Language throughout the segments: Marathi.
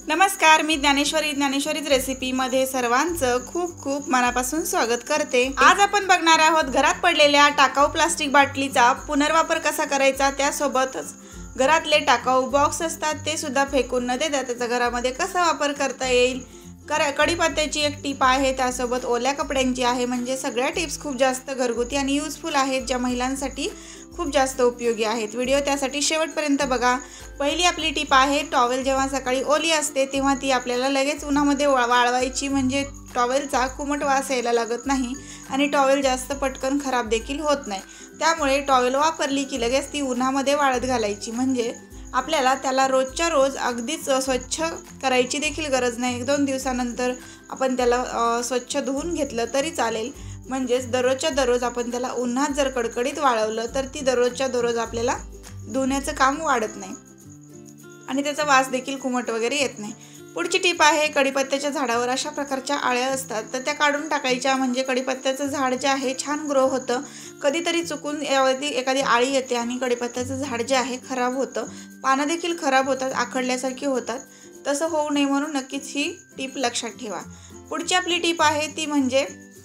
नमस्कार, मी ज्ञानेश्वरीच रेसिपीमध्ये सर्वांचं खूप खूप मनापासून स्वागत करते। आज आपण बघणार आहोत घरात पडलेल्या टाकाऊ प्लास्टिक बाटलीचा पुनर्वापर कसा करायचा, त्यासोबतच घरातले टाकाऊ बॉक्स असतात ते सुद्धा फेकून न देता त्याचा घरामध्ये कसा वापर करता येईल। कढीपत्त्याची एक टिप आहे, त्यासोबत ओल्या कपड्यांची आहे। म्हणजे सगळ्या टिप्स खूप जास्त घरगुती आणि यूजफुल आहेत, ज्या महिलांसाठी खूप जास्त उपयोगी आहेत। व्हिडिओ त्यासाठी शेवटपर्यंत बघा। पहिली आपली टिप आहे, टॉवेल जेव्हा सकाळी ओली असते तेव्हा ती आपल्याला लगेच उन्हामध्ये वाळवायची, म्हणजे टॉवेलचा कुमट वास यायला लागत नाही आणि टॉवेल जास्त पटकन खराब देखील होत नाही। त्यामुळे टॉवेल वापरली की लगेच ती उन्हामध्ये वाळत घालायची, म्हणजे आपल्याला त्याला रोजच्या रोज अगदीच स्वच्छ करायची देखील गरज नाही। 1-2 दिवसानंतर आपण त्याला स्वच्छ धुवून घेतलं तरी चालेल। म्हणजेच दररोजच्या दररोज आपण त्याला उन्हात जर कडकडीत वाळवलं तर ती दररोजच्या दररोज आपल्याला धुण्याचं काम वाढत नाही आणि त्याचा वास देखील कुमट वगैरे येत नाही। पुढची टिप आहे, कढीपत्त्याच्या झाडावर अशा प्रकारच्या आळ्या असतात तर त्या काढून टाकायच्या, म्हणजे कढीपत्त्याचं झाड जे आहे छान ग्रो होतं। कधीतरी चुकून यावरती एखादी आळी येते आणि कढीपत्त्याचं झाड जे आहे खराब होतं, पानं देखील खराब होतात, आखडल्यासारखी होतात। तसं होऊ नये म्हणून नक्कीच ही टिप लक्षात ठेवा। पुढची आपली टिप आहे ती म्हणजे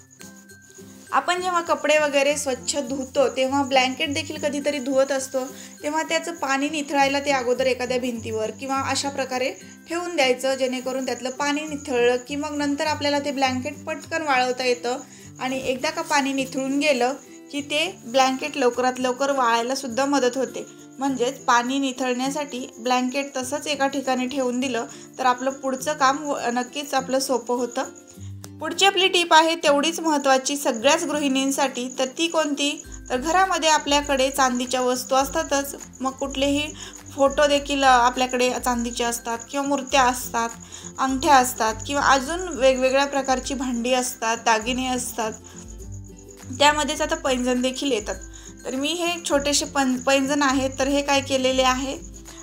आपण जेव्हा कपडे वगैरे स्वच्छ धुतो तेव्हा ब्लँकेट देखील कधीतरी धुवत असतो, तेव्हा त्याचं पाणी निथळायला ते अगोदर एखाद्या भिंतीवर किंवा अशा प्रकारे ठेवून द्यायचं, जेणेकरून त्यातलं पाणी निथळलं की मग नंतर आपल्याला ते ब्लँकेट पटकन वाळवता येतं। आणि एकदा का पाणी निथळून गेलं की ते ब्लँकेट लवकरात लवकर वाळायला सुद्धा मदत होते। म्हणजेच पाणी निथळण्यासाठी ब्लँकेट तसंच एका ठिकाणी ठेवून दिलं तर आपलं पुढचं काम नक्कीच आपलं सोपं होतं। पुढची आपली टिप आहे तेवढीच महत्त्वाची सगळ्याच गृहिणींसाठी, तर ती कोणती, तर घरामध्ये आपल्याकडे चांदीच्या वस्तू असतातच, मग कुठलेही फोटो देखील आपल्याकडे चांदीचे असतात किंवा मूर्त्या असतात, अंगठ्या असतात किंवा अजून वेगवेगळ्या प्रकारची भांडी असतात, दागिने असतात, त्यामध्येच आता पैंजण देखील येतात। तर मी हे छोटेसे पैंजण आहेत, तर हे काय केलेले आहे,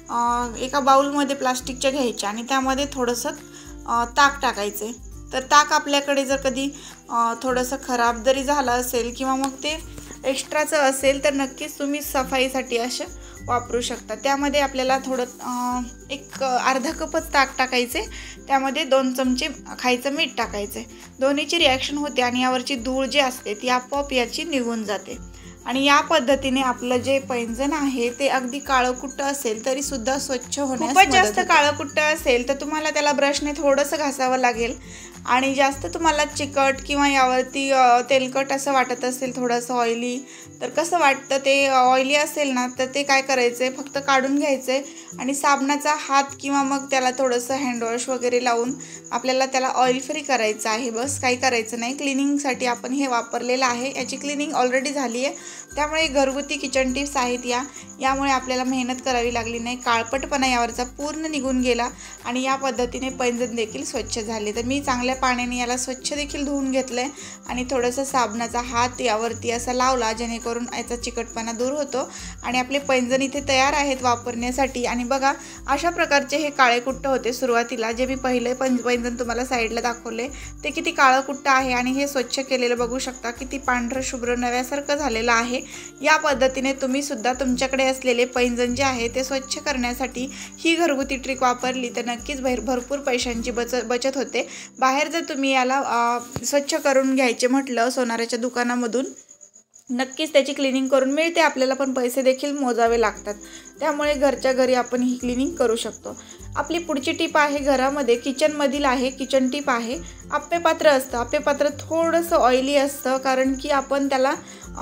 एका बाउलमध्ये प्लास्टिकच्या घ्यायचे आणि त्यामध्ये थोडंसं ताक टाकायचे। तर ताक आपल्याकडे जर कधी थोडंसं खराब जरी झालं असेल किंवा मग ते एक्स्ट्राचं असेल तर नक्कीच तुम्ही सफाईसाठी असे वापरू शकता। त्यामध्ये आपल्याला थोडं एक अर्धा कपच ताक टाकायचे, त्यामध्ये 2 चमचे खायचं मीठ टाकायचे। दोन्हीची रिॲक्शन होते आणि यावरची धूळ जी असते ती आपोआप याची निघून जाते। आणि या पद्धतीने आपलं जे पैंजण आहे ते अगदी काळंकुट्ट असेल तरी सुद्धा स्वच्छ होण्यास खूपच जास्त काळंकुट्ट असेल तर तुम्हाला त्याला ब्रशने थोडंसं घासावं लागेल। आणि जास्त तुम्हाला चिकट किंवा यावरती तेलकट असं वाटत असेल, थोडंसं ऑइली, तर कसं वाटतं ते ऑइली असेल ना तर ते काय करायचं आहे, फक्त काढून घ्यायचं आहे आणि साबणाचा हात किंवा मग त्याला थोडंसं हँडवॉश वगैरे लावून आपल्याला त्याला ऑइल फ्री करायचं आहे। बस काही करायचं नाही। क्लिनिंगसाठी आपण हे वापरलेलं आहे, याची क्लिनिंग ऑलरेडी झाली आहे, त्यामुळे घरगुती किचन टिप्स आहेत यामुळे आपल्याला मेहनत करावी लागली नाही। काळपटपणा यावरचा पूर्ण निघून गेला आणि या पद्धतीने पैंजण देखील स्वच्छ झाले। तर मी चांगल्या पाण्याने याला स्वच्छ देखील धुवून घेतलं आहे आणि थोडंसं साबणाचा हात यावरती असा लावला, जेणेकरून याचा चिकटपणा दूर होतो आणि आपले पैंजण इथे तयार आहेत वापरण्यासाठी। आणि बघा अशा प्रकारचे हे काळेकुट्ट होते सुरुवातीला, जे मी पहिले पैंजण तुम्हाला साईडला दाखवले ते किती काळंकुट्ट आहे आणि हे स्वच्छ केलेलं बघू शकता किती पांढरं शुभ्र नव्यासारखं झालेलं आहे। या पद्धतीने तुम्ही सुद्धा तुमच्याकडे असलेले पैंजण जे आहे ते स्वच्छ करण्यासाठी ही घरगुती ट्रिक वापरली तर नक्कीच भरपूर पैशांची बचत होते। बाहेर जर तुम्ही याला स्वच्छ करून घ्यायचे म्हटलं सोनाराच्या दुकानामधून, नक्कीच त्याची क्लिनिंग करून मिळते आपल्याला, पण पैसे देखील मोजावे लागतात। त्यामुळे घरच्या घरी आपण ही क्लिनिंग करू शकतो। आपली पुढची टिप आहे घरामध्ये किचनमधील आहे, किचन टिप आहे, आप्पेपात्र असतं। आप्पेपात्र थोडंसं ऑइली असतं, कारण की आपण त्याला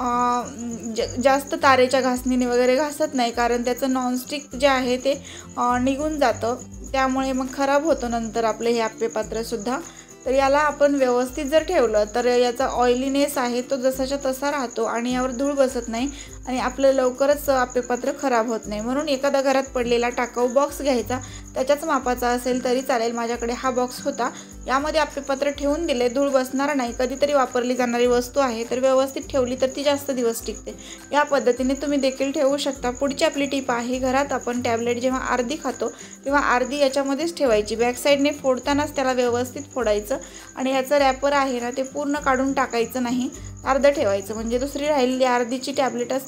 जास्त तारेच्या घासणीने वगैरे घासत नाही, कारण त्याचं नॉनस्टिक जे आहे ते निघून जातं, त्यामुळे मग खराब होतं नंतर आपलं हे आप्पेपात्रसुद्धा। तर याला आपण व्यवस्थित जर ठेवलं तर याचा ऑइलीनेस आहे तो जसाच्या तसा राहतो आणि यावर धूळ बसत नाही आणि आपलं लवकरच आप्पेपात्र खराब होत नाही। म्हणून एखादा घरात पडलेला टाकाऊ बॉक्स घ्यायचा, त्याच्याच मापाचा असेल तरी चालेल। माझ्याकडे हा बॉक्स होता, यामध्ये आप्पेपात्र ठेवून दिले, धूळ बसणार नाही, कधीतरी वापरली जाणारी वस्तू आहे, तर व्यवस्थित ठेवली तर ती जास्त दिवस टिकते। या पद्धतीने तुम्ही देखील ठेवू शकता। पुढची आपली टिप आहे, घरात आपण टॅबलेट जेव्हा अर्धी खातो तेव्हा अर्धी याच्यामध्येच ठेवायची, बॅक साईडने फोडतानाच त्याला व्यवस्थित फोडायचं आणि याचं रॅपर आहे ना ते पूर्ण काढून टाकायचं नाही, अर्धं ठेवायचं, म्हणजे दुसरी राहिलेली अर्धीची टॅबलेट असते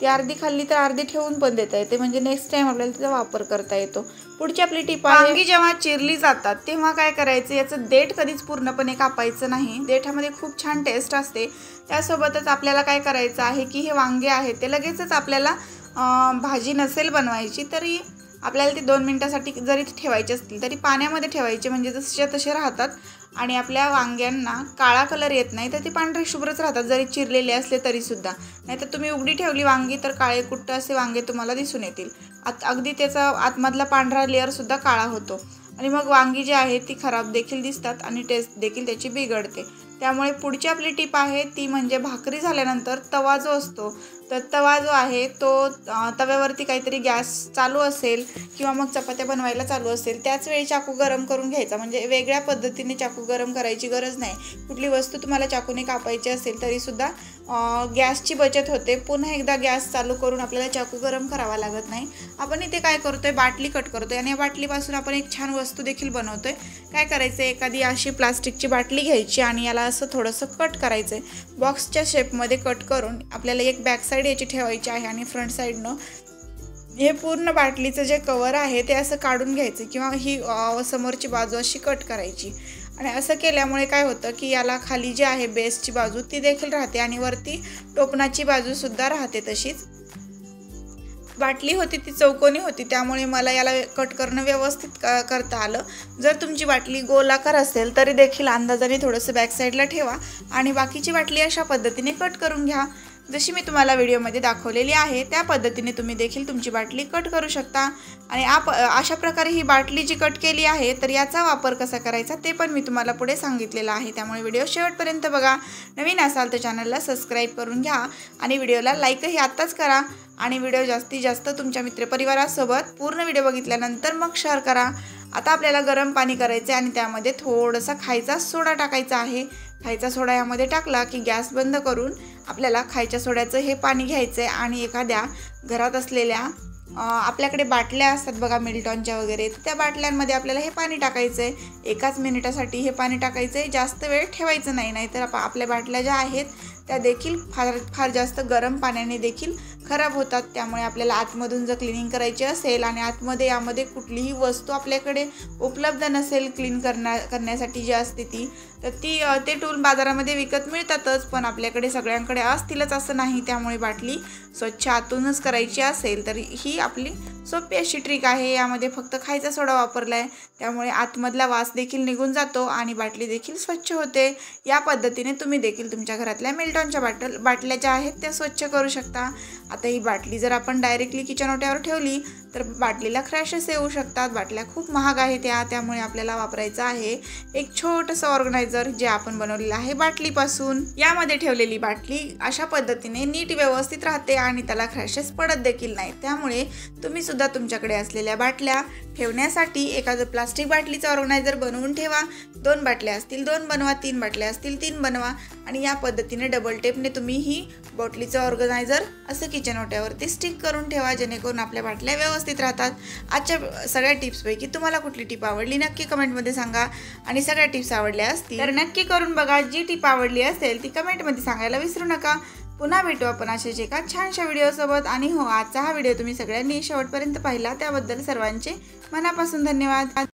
ती अर्धी खाल्ली तर अर्धी ठेवून पण देता येते, म्हणजे नेक्स्ट टाइम आपल्याला त्याचा वापर करता येतो. पुढची आपली टिप आहे, वांगी जेव्हा चिरली जातात तेव्हा काय करायचं, याचं देठ कधीच पूर्णपणे कापायचं नाही. देठामध्ये खूप छान टेस्ट असते. त्यासोबतच आपल्याला काय करायचं आहे की हे वांगे आहेत ते लगेचच आपल्याला भाजी नसेल बनवायची तरी आपल्याला ते 2 मिनिटासाठी जरी ठेवायचे असतील तरी पाण्यामध्ये ठेवायचे, म्हणजे जसे तसे राहतात आणि आपल्या वांग्यांना काळा कलर येत नाही, तर ते पांढरे शुभ्रच राहतात जरी चिरलेले असले तरीसुद्धा. नाहीतर तुम्ही उघडी ठेवली वांगी तर काळे कुट्ट असे वांगे तुम्हाला दिसून येतील. अगदी त्याचा आतमधला पांढरा लेअरसुद्धा काळा होतो आणि मग वांगी जी आहे ती खराब देखील दिसतात आणि टेस्ट देखील त्याची बिघडते. त्यामुळे पुढची आपली टिप आहे ती म्हणजे भाकरी झाल्यानंतर तवा जो असतो, तर तवा जो आहे तो तव्यावरती काहीतरी गॅस चालू असेल किंवा मग चपात्या बनवायला चालू असेल त्याच वेळी चाकू गरम करून घ्यायचा. म्हणजे वेगळ्या पद्धतीने चाकू गरम करायची गरज नाही. कुठली वस्तू तुम्हाला चाकूने कापायची असेल तरीसुद्धा गॅसची बचत होते. पुन्हा एकदा गॅस चालू करून आपल्याला चाकू गरम करावा लागत नाही. आपण इथे काय करतोय, बाटली कट करतोय आणि या बाटलीपासून आपण एक छान वस्तू देखील बनवतोय. काय करायचं, एखादी अशी प्लास्टिकची बाटली घ्यायची आणि याला असं थोडंसं कट करायचं आहे. बॉक्सच्या शेपमध्ये कट करून आपल्याला एक बॅक साईड याची ठेवायची आहे आणि फ्रंट साईडनं हे पूर्ण बाटलीचं जे कवर आहे ते असं काढून घ्यायचं किंवा ही समोरची बाजू अशी कट करायची. आणि असं केल्यामुळे काय होतं की याला खाली जी आहे बेसची बाजू ती देखील राहते आणि वरती टोपणाची बाजूसुद्धा राहते. तशीच बाटली होती ती चौकोनी होती, त्यामुळे मला याला कट करणं व्यवस्थित करता आलं. जर तुमची बाटली गोलाकार असेल तरी देखील अंदाजाने थोडंसं बॅक साईडला ठेवा आणि बाकीची बाटली अशा पद्धतीने कट करून घ्या. जशी मी तुम्हाला व्हिडिओमध्ये दाखवलेली आहे त्या पद्धतीने तुम्ही देखील तुमची बाटली कट करू शकता. आणि अशा प्रकारे ही बाटली जी कट केली आहे तर याचा वापर कसा करायचा ते पण मी तुम्हाला पुढे सांगितलेलं आहे. त्यामुळे व्हिडिओ शेवटपर्यंत बघा. नवीन असाल तर चॅनलला सबस्क्राईब करून घ्या आणि व्हिडिओला लाईकही आत्ताच करा आणि व्हिडिओ जास्तीत जास्त तुमच्या मित्रपरिवारासोबत पूर्ण व्हिडिओ बघितल्यानंतर मग शेअर करा. आता आपल्याला गरम पाणी करायचं आहे आणि त्यामध्ये थोडासा खायचा सोडा टाकायचा आहे. खायचा सोडा यामध्ये टाकला की गॅस बंद करून आपल्याला खायच्या सोड्याचं हे पाणी घ्यायचं आहे आणि एखाद्या घरात असलेल्या आपल्याकडे बाटल्या असतात बघा मिल्टॉनच्या वगैरे, त्या बाटल्यांमध्ये आपल्याला हे पाणी टाकायचं आहे. एकाच मिनिटासाठी हे पाणी टाकायचं आहे, जास्त वेळ ठेवायचं नाही, नाहीतर आपल्या बाटल्या ज्या आहेत त्या देखील फार जास्त गरम पाण्याने देखील खराब होतात. त्यामुळे आपल्याला आतमधून जर क्लिनिंग करायची असेल आणि आतमध्ये यामध्ये कुठलीही वस्तू आपल्याकडे उपलब्ध नसेल क्लीन करण्यासाठी जी असते तर ते टूल बाजारामध्ये विकत मिळतातच, पण आपल्याकडे सगळ्यांकडे असतीलच असं नाही. त्यामुळे बाटली स्वच्छ आतूनच करायची असेल तर ही आपली सोपी अशी ट्रिक आहे. यामध्ये फक्त खायचा सोडा वापरला आहे, त्यामुळे आतमधला वास देखील निघून जातो आणि बाटली देखील स्वच्छ होते. या पद्धतीने तुम्ही देखील तुमच्या घरातल्या मिल्टॉनच्या बाटल्या ज्या आहेत त्या स्वच्छ करू शकता. आता ही बाटली जर आपण डायरेक्टली किचन ओट्यावर ठेवली तर बाटलीला क्रॅशेस येऊ शकतात. बाटल्या खूप महाग आहेत त्यामुळे आपल्याला वापरायचं आहे एक छोटंसं ऑर्गनायझर जे आपण बनवलेलं आहे बाटलीपासून. यामध्ये ठेवलेली बाटली अशा पद्धतीने नीट व्यवस्थित राहते आणि त्याला क्रॅशेस पडत देखील नाही. त्यामुळे तुम्ही सुद्धा तुमच्याकडे असलेल्या बाटल्या ठेवण्यासाठी एखादं प्लास्टिक बाटलीचं ऑर्गनायझर बनवून ठेवा. 2 बाटल्या असतील 2 बनवा, 3 बाटल्या असतील 3 बनवा आणि या पद्धतीने डबल टेपने तुम्ही ही बाटलीचं ऑर्गनायझर असं किचन ओट्यावरती स्टिक करून ठेवा, जेणेकरून आपल्या बाटल्या व्यवस्थित राहतात. आजच्या सगळ्या टिप्सपैकी तुम्हाला कुठली टिप आवडली नक्की कमेंटमध्ये सांगा आणि सगळ्या टिप्स आवडल्या असतील तर नक्की करून बघा. जी टिप आवडली असेल ती कमेंटमध्ये सांगायला विसरू नका. पुन्हा भेटू आपण अशाच एका छानशा व्हिडिओसोबत. आणि हो, आजचा हा व्हिडिओ तुम्ही सगळ्यांनी शेवटपर्यंत पाहिला त्याबद्दल सर्वांचे मनापासून धन्यवाद.